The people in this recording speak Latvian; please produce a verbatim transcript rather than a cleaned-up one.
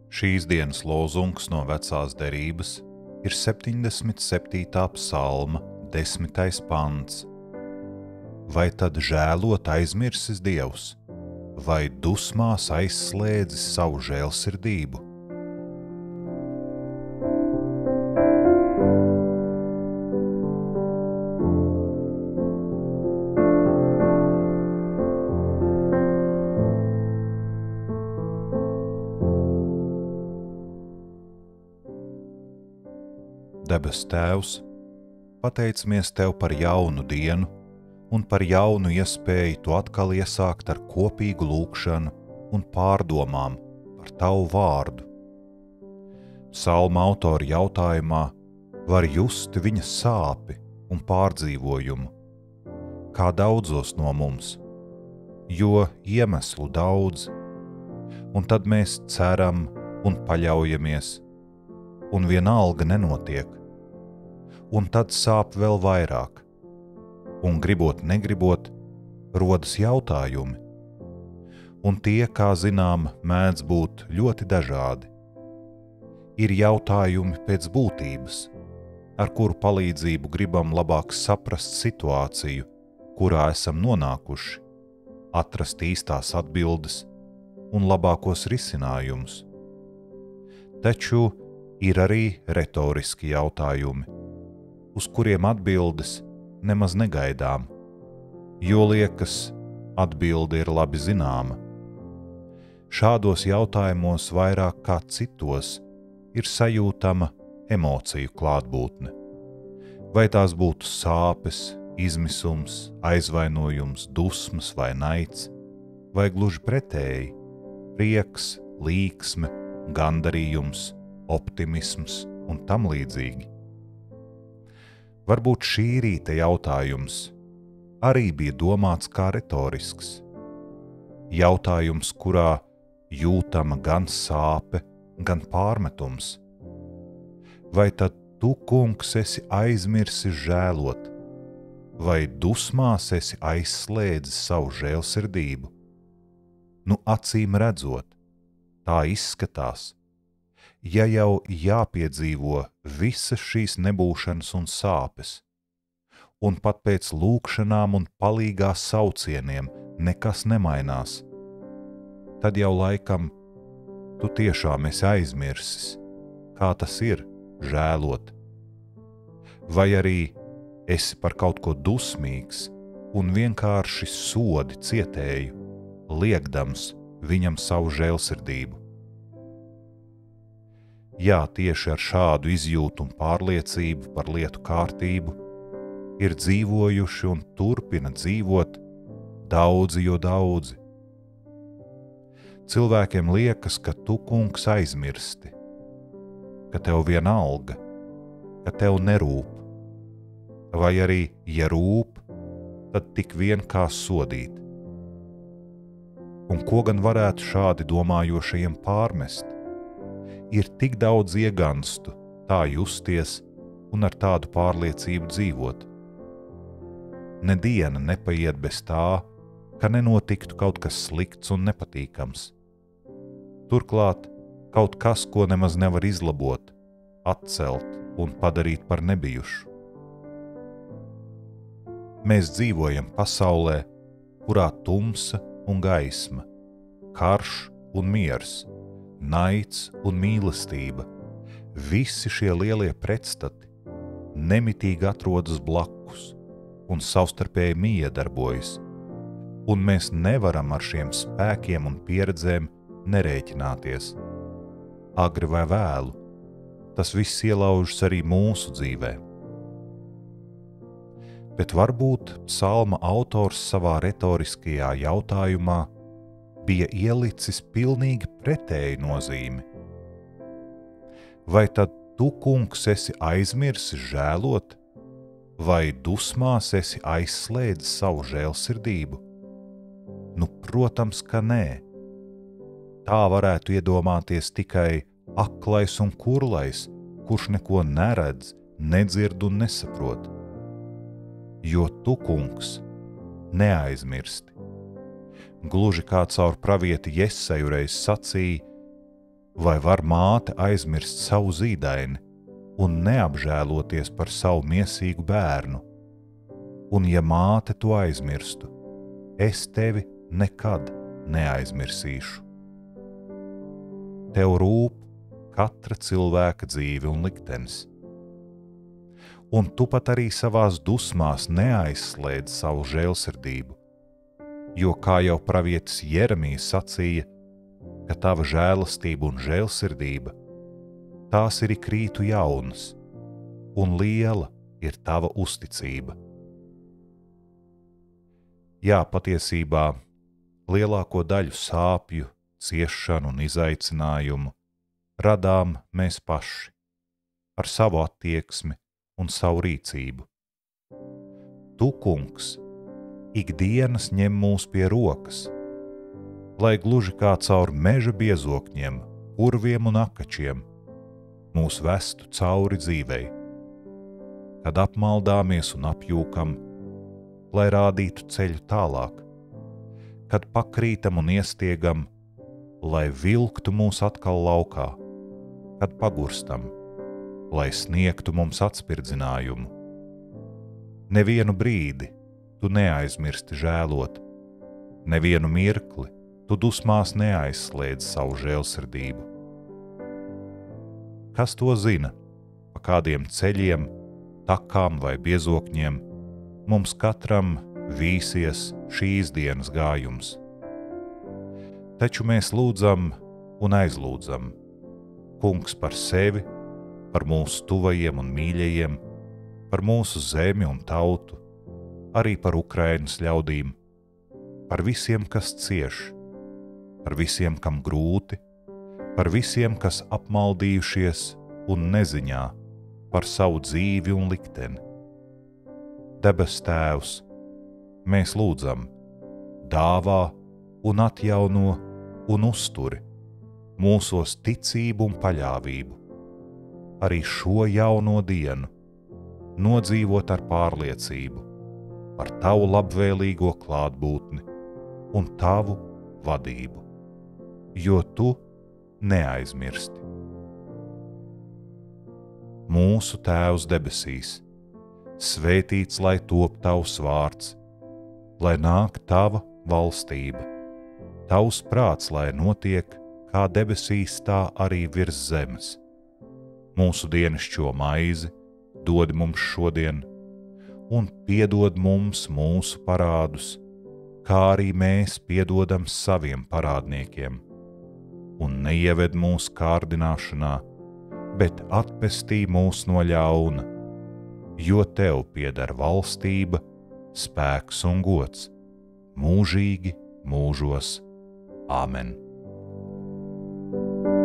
Šīs dienas lozungs no vecās derības ir septiņdesmit septītā psalma desmitais pants. Vai tad žēlot aizmirsis Dievs, vai dusmās aizslēdzis savu žēlsirdību? Debes Tēvs, pateicamies Tev par jaunu dienu un par jaunu iespēju to atkal iesākt ar kopīgu lūgšanu un pārdomām par Tavu vārdu. Psalma autora jautājumā var just viņa sāpi un pārdzīvojumu, kā daudzos no mums, jo iemeslu daudz, un tad mēs ceram un paļaujamies, un vienalga nenotiek. Un tad sāp vēl vairāk, un gribot negribot, rodas jautājumi, un tie, kā zinām, mēdz būt ļoti dažādi. Ir jautājumi pēc būtības, ar kuru palīdzību gribam labāk saprast situāciju, kurā esam nonākuši, atrast īstās atbildes un labākos risinājumus. Taču ir arī retoriski jautājumi, uz kuriem atbildes nemaz negaidām, jo liekas, atbilde ir labi zināma. Šādos jautājumos vairāk kā citos ir sajūtama emociju klātbūtne. Vai tās būtu sāpes, izmisums, aizvainojums, dusmas vai naids, vai gluži pretēji – prieks, līksme, gandarījums, optimisms un tam līdzīgi. Varbūt šī rīta jautājums arī bija domāts kā retorisks. Jautājums, kurā jūtama gan sāpe, gan pārmetums. Vai tad tu, kungs, esi aizmirsis žēlot, vai dusmās esi aizslēdzis savu žēlsirdību? Nu, acīm redzot, tā izskatās. Ja jau jāpiedzīvo visas šīs nebūšanas un sāpes, un pat pēc lūkšanām un palīgā saucieniem nekas nemainās, tad jau laikam tu tiešām esi aizmirsis, kā tas ir žēlot. Vai arī esi par kaut ko dusmīgs un vienkārši sodi cietēju, liekdams viņam savu žēlsirdību. Jā, tieši ar šādu izjūtu un pārliecību par lietu kārtību ir dzīvojuši un turpina dzīvot daudzi jo daudzi. Cilvēkiem liekas, ka tu, kungs, aizmirsti, ka tev vienalga, ka tev nerūp, vai arī, ja rūp, tad tik vien kā sodīt. Un ko gan varētu šādi domājošajiem pārmest? Ir tik daudz ieganstu tā justies un ar tādu pārliecību dzīvot. Ne diena nepaiet bez tā, ka nenotiktu kaut kas slikts un nepatīkams. Turklāt kaut kas, ko nemaz nevar izlabot, atcelt un padarīt par nebijušu. Mēs dzīvojam pasaulē, kurā tumsa un gaisma, karš un miers, naids un mīlestība, visi šie lielie pretstati nemitīgi atrodas blakus un savstarpēji miedarbojas, un mēs nevaram ar šiem spēkiem un pieredzēm nerēķināties. Agri vai vēlu, tas viss ielaužas arī mūsu dzīvē. Bet varbūt psalma autors savā retoriskajā jautājumā bija ielicis pilnīgi pretēju nozīmi. Vai tad tu, kungs, esi aizmirsis žēlot, vai dusmās esi aizslēdzis savu žēlsirdību? Nu, protams, ka nē. Tā varētu iedomāties tikai aklais un kurlais, kurš neko neredz, nedzird un nesaprot. Jo tu, kungs, neaizmirsti. Gluži kā caur pravieti Jeseju reiz sacīja, Vai var māte aizmirst savu zīdaini un neapžēloties par savu miesīgu bērnu? Un ja māte to aizmirstu, es tevi nekad neaizmirsīšu. Tev rūp katra cilvēka dzīve un liktenis. Un tu pat arī savās dusmās neaizslēdz savu žēlsirdību, jo, kā jau pravietis Jeremijs sacīja, ka tava žēlastība un žēlsirdība, tās ir ik rītu jaunas, un liela ir tava uzticība. Jā, patiesībā lielāko daļu sāpju, ciešanu un izaicinājumu radām mēs paši, ar savu attieksmi un savu rīcību. Tu, kungs, ikdienas ņem mūs pie rokas, lai gluži kā caur meža biezokņiem, purviem un akačiem mūs vestu cauri dzīvei, kad apmaldāmies un apjūkam, lai rādītu ceļu tālāk, kad pakrītam un iestiegam, lai vilktu mūs atkal laukā, kad pagurstam, lai sniegtu mums atspirdzinājumu. Nevienu brīdi tu neaizmirsti žēlot, nevienu mirkli tu dusmās neaizslēdz savu žēlsirdību. Kas to zina, pa kādiem ceļiem, takām vai biezokņiem mums katram vīsies šīs dienas gājums. Taču mēs lūdzam un aizlūdzam, Kungs, par sevi, par mūsu tuvajiem un mīļajiem, par mūsu zemi un tautu, arī par Ukrainas ļaudīm, par visiem, kas cieš, par visiem, kam grūti, par visiem, kas apmaldījušies un neziņā par savu dzīvi un likteni. Debes Tēvs, mēs lūdzam, dāvā un atjauno un uzturi mūsos ticību un paļāvību, arī šo jauno dienu nodzīvot ar pārliecību par tavu labvēlīgo klātbūtni un tavu vadību, jo tu neaizmirsti. Mūsu Tēvs debesīs, svētīts lai top tavs vārds, lai nāk tava valstība, tavs prāts lai notiek kā debesīs, tā arī virs zemes. Mūsu dienascho maizi dod mums šodien, un piedod mums mūsu parādus, kā arī mēs piedodam saviem parādniekiem. Un neieved mūsu kārdināšanā, bet atpestī mūs no ļauna, jo tev pieder valstība, spēks un gods, mūžīgi mūžos. Āmen.